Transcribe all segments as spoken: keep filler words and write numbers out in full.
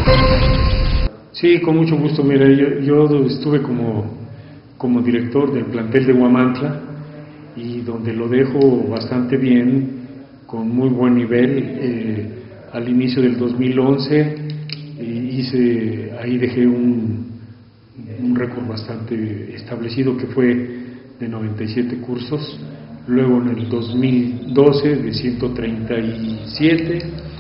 Sí, con mucho gusto. Mira, yo, yo estuve como, como director del plantel de Huamantla y donde lo dejo bastante bien, con muy buen nivel. Eh, al inicio del dos mil once eh, hice, ahí dejé un, un récord bastante establecido que fue de noventa y siete cursos. Luego en el dos mil doce de ciento treinta y siete.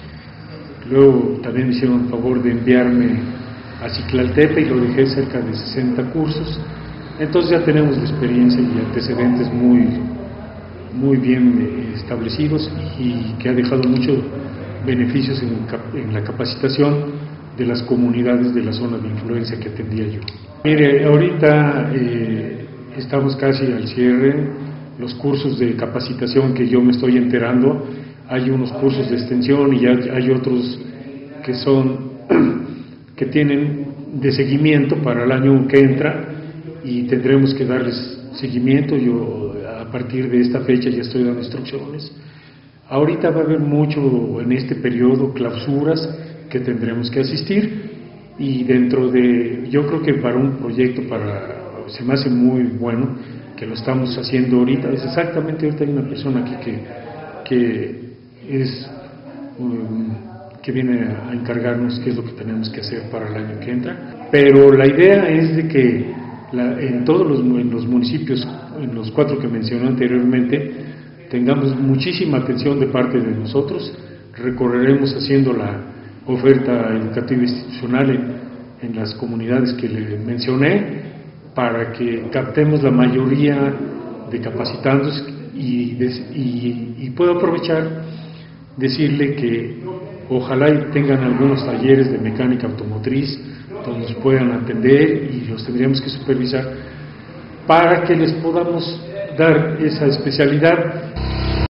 Luego también me hicieron el favor de enviarme a Ciclaltepe y lo dejé cerca de sesenta cursos. Entonces ya tenemos la experiencia y antecedentes muy, muy bien establecidos y que ha dejado muchos beneficios en, en la capacitación de las comunidades de la zona de influencia que atendía yo. Mire, ahorita eh, estamos casi al cierre. Los cursos de capacitación que yo me estoy enterando, hay unos cursos de extensión y hay, hay otros que son que tienen de seguimiento para el año que entra y tendremos que darles seguimiento. Yo a partir de esta fecha ya estoy dando instrucciones. Ahorita va a haber mucho en este periodo clausuras que tendremos que asistir y dentro de, yo creo que para un proyecto para se me hace muy bueno que lo estamos haciendo ahorita. Es exactamente, ahorita hay una persona aquí que, que es um, que viene a encargarnos qué es lo que tenemos que hacer para el año que entra, pero la idea es de que la, en todos los, en los municipios, en los cuatro que mencioné anteriormente, tengamos muchísima atención de parte de nosotros. Recorreremos haciendo la oferta educativa institucional en, en las comunidades que le mencioné para que captemos la mayoría de capacitandos y, y, y puedo aprovechar decirle que ojalá y tengan algunos talleres de mecánica automotriz donde nos puedan atender y los tendríamos que supervisar para que les podamos dar esa especialidad.